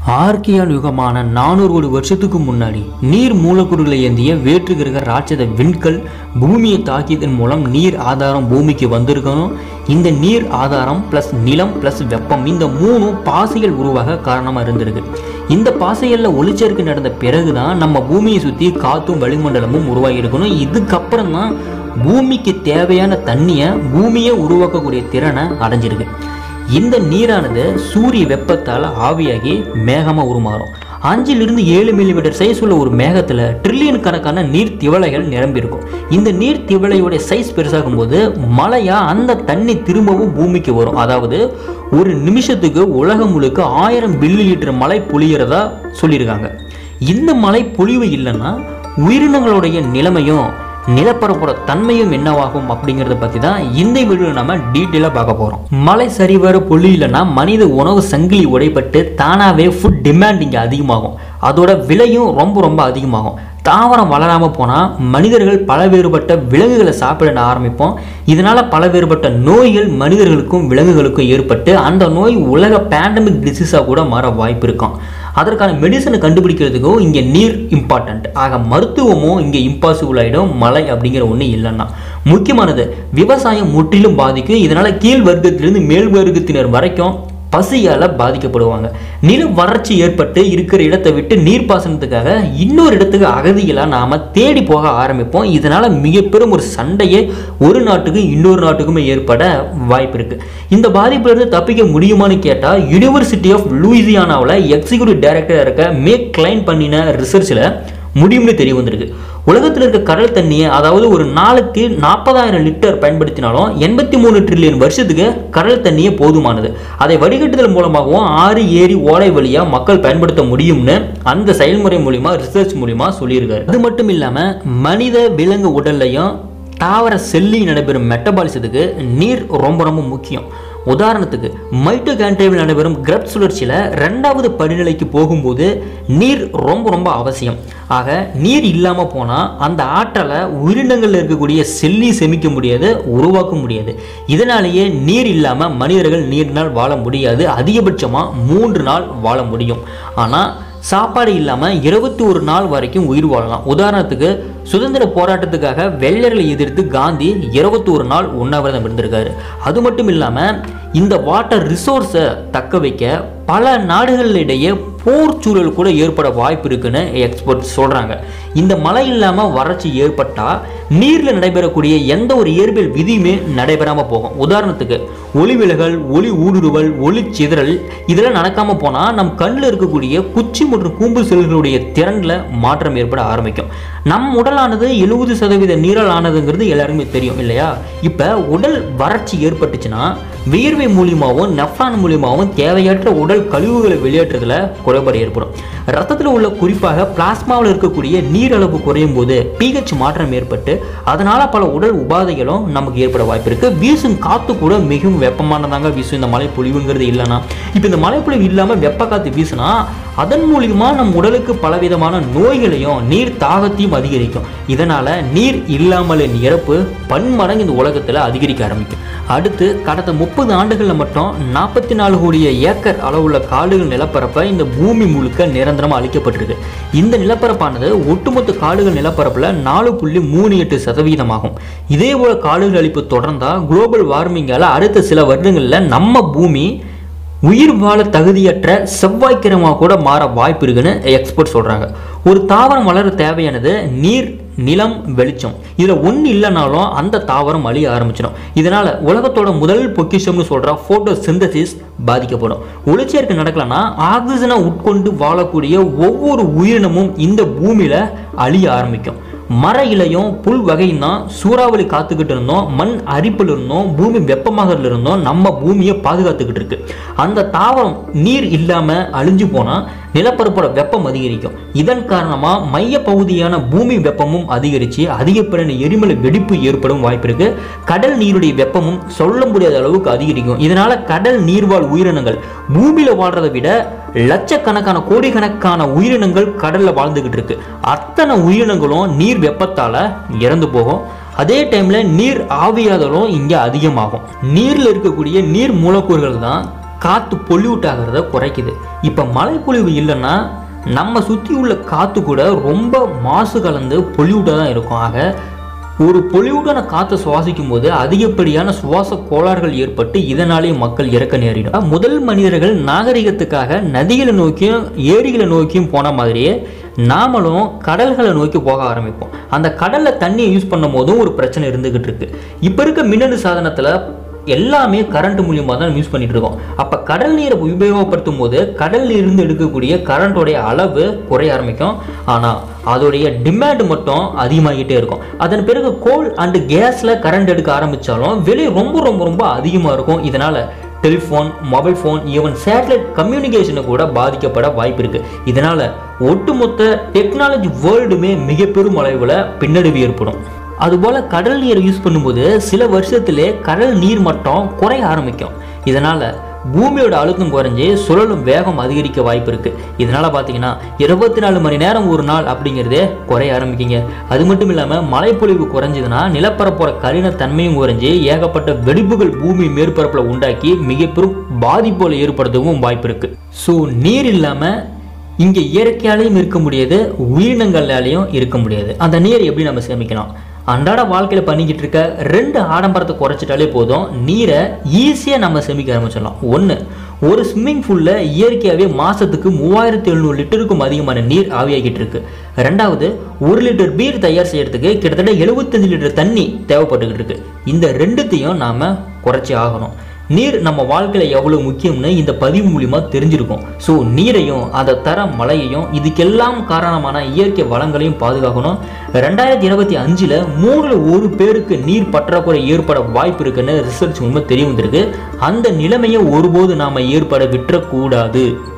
ஆர்கியால் யுகமான 400 கோடி வருஷத்துக்கு முன்னாடி நீர் மூலக்கூறுகளை ஏந்திய வேற்று கிரக ராட்சத விண்கல் பூமியை தாக்கியதன் மூலம் நீர் ஆதாரம் பூமிக்கு வந்திருக்கணும். இந்த நீர் ஆதாரம் பிளஸ் நிலம் பிளஸ் வெப்பம் இந்த மூணும் பாசைகள் உருவாக காரணமாக இருந்திருக்கு. இந்த பாசைகளில் ஒளிச்சேர்க்கை நடந்த பிறகுதான் நம்ம பூமியை சுற்றி காற்றும் வளிமண்டலமும் உருவாகி இருக்கணும். இதுக்கப்புறம் தான் பூமிக்கு தேவையான தண்ணியை பூமியை உருவாக்கக்கூடிய திறனை அடைஞ்சிருக்கு. இந்த நீரானது சூரிய வெப்பத்தால் ஆவியாகி மேகமாக உருமாறும். 5 to 7 மில்லிமீட்டர் சைஸ் உள்ள ஒரு மேகத்தில் ட்ரில்லியன் கணக்கான நீர் திவலைகள் நிரம்பியிருக்கும். இந்த நீர் திவலையோட சைஸ் பெருசாகும் போது மழையா அந்த தண்ணி திரும்பவும் பூமிக்கு வரும். அதாவது ஒரு நிமிஷத்துக்கு உலகம் முழுக்க 1000 பில்லியன் லிட்டர் மழை பொழிகிறதா சொல்லியிருக்காங்க. இந்த மழை பொழிவு இல்லைன்னா உயிரினங்களுடைய நிலைமையும் நிலப்பரப்போட தன்மையும் என்னவாகும் அப்படிங்கிறத பற்றி தான் இந்த வீடியோவில் நம்ம டீட்டெயிலாக பார்க்க போகிறோம். மழை சரிவர பொழியலைன்னா மனித உணவு சங்கிலி உடைப்பட்டு தானாகவே ஃபுட் டிமாண்ட் இங்கே அதிகமாகும். அதோட விலையும் ரொம்ப அதிகமாகும். தாவரம் வளராமல் போனால் மனிதர்கள் பல வேறுபட்ட விலங்குகளை சாப்பிட ஆரம்பிப்போம். இதனால் பல வேறுபட்ட நோய்கள் மனிதர்களுக்கும் விலங்குகளுக்கும் ஏற்பட்டு அந்த நோய் உலக பேண்டமிக் டிசீஸாக கூட மாற வாய்ப்பு இருக்கும். அதற்கான மெடிசனை கண்டுபிடிக்கிறதுக்கும் இங்கே நீர் இம்பார்ட்டன்ட். ஆக மருத்துவமும் இங்கே இம்பாசிபிள் ஆகிடும் மழை அப்படிங்கிற ஒன்று இல்லைன்னா. முக்கியமானது விவசாயம் முற்றிலும் பாதிக்கும். இதனால் கீழ் வர்க்கத்திலிருந்து மேல் வர்க்கத்தினர் வரைக்கும் பசியால் பாதிக்கப்படுவாங்க. நில வறட்சி ஏற்பட்டு இருக்கிற இடத்தை விட்டு நீர்ப்பாசனத்துக்காக இன்னொரு இடத்துக்கு அகதிகளாக நாம் தேடி போக ஆரம்பிப்போம். இதனால் மிக பெரும் ஒரு சண்டையே ஒரு நாட்டுக்கும் இன்னொரு நாட்டுக்குமே ஏற்பட வாய்ப்பு இருக்குது. இந்த பாதிப்பிலிருந்து தப்பிக்க முடியுமான்னு கேட்டால் யூனிவர்சிட்டி ஆஃப் லூயிசியானாவில் எக்ஸிக்யூட்டிவ் டைரக்டராக இருக்க மேக் கிளைன் பண்ணின ரிசர்ச்சில் முடியும்னு தெரிய வந்திருக்கு. உலகத்தில் இருக்க கடல் தண்ணியை அதாவது ஒரு நாளுக்கு 40,000 லிட்டர் பயன்படுத்தினாலும் 83 ட்ரில்லியன் வருஷத்துக்கு கடல் தண்ணியே போதுமானது. அதை வடிகட்டுதல் மூலமாகவும் ஆறு ஏரி ஓடை வழியாக மக்கள் பயன்படுத்த முடியும்னு அந்த செயல்முறை மூலிமா ரிசர்ச் மூலிமா சொல்லியிருக்காரு. அது மட்டும் இல்லாமல் மனித விலங்கு உடல்லையும் தாவர செல்லி நடைபெறும் மெட்டபாலிசத்துக்கு நீர் ரொம்ப முக்கியம். உதாரணத்துக்கு மைட்டோகாண்ட்ரியாவில் நடைபெறும் கிரப் சுழற்சியில் 2வது படிநிலைக்கு போகும்போது நீர் ரொம்ப அவசியம். ஆக நீர் இல்லாமல் போனால் அந்த ஆற்றலை உயிரினங்களில் இருக்கக்கூடிய செல்லி செமிக்க முடியாது, உருவாக்க முடியாது. இதனாலேயே நீர் இல்லாமல் மனிதர்கள் நீரினால் வாழ முடியாது. அதிகபட்சமாக 3 நாள் வாழ முடியும். ஆனால் சாப்பாடு இல்லாமல் 21 நாள் வரைக்கும் உயிர் வாழலாம். உதாரணத்துக்கு சுதந்திர போராட்டத்துக்காக வெள்ளையர்களை எதிர்த்து காந்தி 21 நாள் உண்ணாவிரதம் இருந்திருக்காரு. அது மட்டும் இல்லாமல் இந்த வாட்டர் ரிசோர்ஸை தக்க வைக்க பல நாடுகளிடையே போர் சூழல் கூட ஏற்பட வாய்ப்பு இருக்குன்னு எக்ஸ்பர்ட்ஸ் சொல்கிறாங்க. இந்த மழை இல்லாமல் வறட்சி ஏற்பட்டால் நீரில் நடைபெறக்கூடிய எந்த ஒரு இயற்பியல் விதியுமே நடைபெறாமல் போகும். உதாரணத்துக்கு ஒளி விலகல், ஒளி ஊடுருவல், ஒளி சிதறல் இதெல்லாம் நடக்காமல் போனால் நம் கண்ணில் இருக்கக்கூடிய குச்சி மற்றும் கூம்பு செல்களுடைய திறனில் மாற்றம் ஏற்பட ஆரம்பிக்கும். நம் உடலானது 70% நீரால் ஆனதுங்கிறது எல்லாருக்குமே தெரியும் இல்லையா? இப்போ உடல் வறட்சி ஏற்பட்டுச்சுன்னா வியர்வை மூலியமாகவும் நெஃப்ரான் மூலியமாகவும் தேவையற்ற உடல் கழிவுகளை வெளியேற்றதுல குறைபாடு ஏற்படும். ரத்தத்தில் உள்ள குறிப்பாக பிளாஸ்மாவில் இருக்கக்கூடிய நீர் அளவு குறையும் போது pH மாற்றம் ஏற்பட்டு அதனால பல உடல் உபாதைகளும் நமக்கு ஏற்பட வாய்ப்பு இருக்கு. வீசும் காத்து கூட மிகவும் வெப்பமானதாங்க வீசும். இந்த மழை பொழிவுங்கிறது இல்லைன்னா இப்போ இந்த மழை பொழிவு இல்லாமல் வெப்ப காத்து வீசுனா அதன் மூலியமா நம் உடலுக்கு பலவிதமான நோய்களையும் நீர் தாகத்தையும் அதிகரிக்கும். இதனால நீர் இல்லாமலின் இறப்பு பன்மடங்கு இந்த உலகத்தில் அதிகரிக்க ஆரம்பிக்கும். அடுத்து கடந்த 30 ஆண்டுகளில் மட்டும் 44 கோடி ஏக்கர் அளவுள்ள காடுகள் நிலப்பரப்பை இந்த பூமி முழுக்க நிரந்தரமாக அளிக்கப்பட்டிருக்கு. இந்த நிலப்பரப்பானது ஒட்டுமொத்த காடுகள் நிலப்பரப்பில் 4.38% ஆகும். இதே போல காடுகள் அழிப்பு தொடர்ந்தா குளோபல் வார்மிங்கால அடுத்த சில வருடங்களில் நம்ம பூமி உயிர் வாழ தகுதியற்ற செவ்வாய்க்கிரமாக கூட மாற வாய்ப்பு இருக்குன்னு எக்ஸ்பர்ட் சொல்கிறாங்க. ஒரு தாவரம் வளர தேவையானது நீர், நிலம், வெளிச்சம். இதில் ஒன்று இல்லைனாலும் அந்த தாவரம் அழிய ஆரம்பிச்சிடும். இதனால் உலகத்தோட முதல் பொக்கிஷம்னு சொல்கிற ஃபோட்டோ சிந்தசிஸ் பாதிக்கப்படும். ஒளிச்சேர்க்கை நடக்கலன்னா ஆக்சிஜனை உட்கொண்டு வாழக்கூடிய ஒவ்வொரு உயிரினமும் இந்த பூமியில் அழிய ஆரம்பிக்கும். மர இலையும் புல் வகையும் தான் சூறாவளி காத்துக்கிட்டு இருந்தோம், மண் அரிப்பில் இருந்தோம், பூமி வெப்பமாக இருந்தோம், நம்ம பூமியை பாதுகாத்துக்கிட்டு இருக்கு. அந்த தாவரம் நீர் இல்லாமல் அழிஞ்சு போனால் நிலப்பரப்போட வெப்பம் அதிகரிக்கும். இதன் காரணமாக மைய பகுதியான பூமி வெப்பமும் அதிகரித்து அதிகப்படியான எரிமலை வெடிப்பு ஏற்படும் வாய்ப்பு இருக்கு. கடல் நீருடைய வெப்பமும் சொல்ல முடியாத அளவுக்கு அதிகரிக்கும். இதனால கடல் நீர்வாழ் உயிரினங்கள் பூமியில் வாழ்றதை விட லட்சக்கணக்கான கோடிக்கணக்கான உயிரினங்கள் கடல்ல வாழ்ந்துகிட்டு இருக்கு. அத்தனை உயிரினங்களும் நீர் வெப்பத்தால இறந்து போகும். அதே டைம்ல நீர் ஆவியாதலும் இங்க அதிகமாகும். நீர்ல இருக்கக்கூடிய நீர் மூலக்கூறுகள் தான் காற்று பொல்யூட் ஆகிறத குறைக்குது. இப்போ மழைப்பொழிவு இல்லைன்னா நம்ம சுற்றி உள்ள காற்று கூட ரொம்ப மாசு கலந்து பொல்யூட்டாக தான் இருக்கும். ஆக ஒரு பொல்யூட்டான காற்றை சுவாசிக்கும் போது அதிகப்படியான சுவாச கோளாறுகள் ஏற்பட்டு இதனாலேயே மக்கள் இறக்க நேரிடும். முதல் மனிதர்கள் நாகரிகத்துக்காக நதிகளை நோக்கியும் ஏரிகளை நோக்கியும் போன மாதிரியே நாமளும் கடல்களை நோக்கி போக ஆரம்பிப்போம். அந்த கடலில் தண்ணியை யூஸ் பண்ணும் போதும் ஒரு பிரச்சனை இருந்துகிட்டு இருக்கு. இப்போ இருக்க மின்னணு சாதனத்தில் எல்லாமே கரண்ட் மூலியமாக தான் யூஸ் பண்ணிட்டு இருக்கோம். அப்போ கடல் நீரை உபயோகப்படுத்தும் போது கடல் நீரிலிருந்து எடுக்கக்கூடிய கரண்டோடைய அளவு குறைய ஆரம்பிக்கும். ஆனால் அதோடைய டிமாண்ட் மட்டும் அதிகமாகிட்டே இருக்கும். அதன் பிறகு கோல் அண்ட் கேஸில் கரண்ட் எடுக்க ஆரம்பித்தாலும் விலை ரொம்ப ரொம்ப ரொம்ப அதிகமாக இருக்கும். இதனால் telephone, mobile phone, even satellite கம்யூனிகேஷனை கூட பாதிக்கப்பட வாய்ப்பு இருக்குது. இதனால் ஒட்டுமொத்த டெக்னாலஜி வேர்ல்டுமே மிக பெரும் அளவில் பின்னடைவு ஏற்படும். அதுபோல் கடல் நீரை யூஸ் பண்ணும்போது சில வருஷத்திலே கடல் நீர் மட்டம் குறைய ஆரம்பிக்கும். இதனால் பூமியோட அழுத்தம் குறைஞ்சி சுழலும் வேகம் அதிகரிக்க வாய்ப்பு இருக்குது. இதனால் பார்த்தீங்கன்னா 24 மணி நேரம் ஒரு நாள் அப்படிங்கிறதே குறைய ஆரம்பிக்குங்க. அது மட்டும் இல்லாமல் மழைப்பொழிவு குறைஞ்சதுன்னா நிலப்பரப்போட கடினத்தன்மையும் குறைஞ்சி ஏகப்பட்ட வெடிப்புகள் பூமி மேற்பரப்பில் உண்டாக்கி மிக பெரும் பாதிப்புகளை ஏற்படுத்தவும் வாய்ப்பு இருக்குது. ஸோ நீர் இல்லாமல் இங்கே இயற்கையாலையும் இருக்க முடியாது, உயிரினங்களாலையும் இருக்க முடியாது. அந்த நீரை எப்படி நம்ம சேமிக்கலாம்? அன்றாட வாழ்க்கையில் பண்ணிக்கிட்டு இருக்க 2 ஆடம்பரத்தை குறைச்சிட்டாலே போதும், நீரை ஈஸியாக நம்ம சேமிக்க ஆரம்பிச்சிடலாம். ஒன்று, ஒரு ஸ்விம்மிங் பூலில் இயற்கையாகவே மாதத்துக்கு 3700 லிட்டருக்கும் அதிகமான நீர் ஆவியாகிட்டு இருக்கு. ரெண்டாவது, 1 லிட்டர் பீர் தயார் செய்யறதுக்கு கிட்டத்தட்ட 75 லிட்டர் தண்ணி தேவைப்பட்டுக்கிட்டு இருக்கு. இந்த ரெண்டுத்தையும் நாம் குறைச்சி ஆகணும். நீர் நம்ம வாழ்க்கையில் எவ்வளோ முக்கியம்னு இந்த பதிவு மூலிமா தெரிஞ்சிருக்கும். ஸோ நீரையும் அதை தர மழையையும் இதுக்கெல்லாம் காரணமான இயற்கை வளங்களையும் பாதுகாக்கணும். 2025 3 பேருக்கு நீர் பற்றாக்குறை ஏற்பட வாய்ப்பு இருக்குன்னு ரிசர்ச் மூலமாக தெரிய வந்திருக்கு. அந்த நிலைமையை ஒருபோது நாம் ஏற்பட விட்டுறக்கூடாது.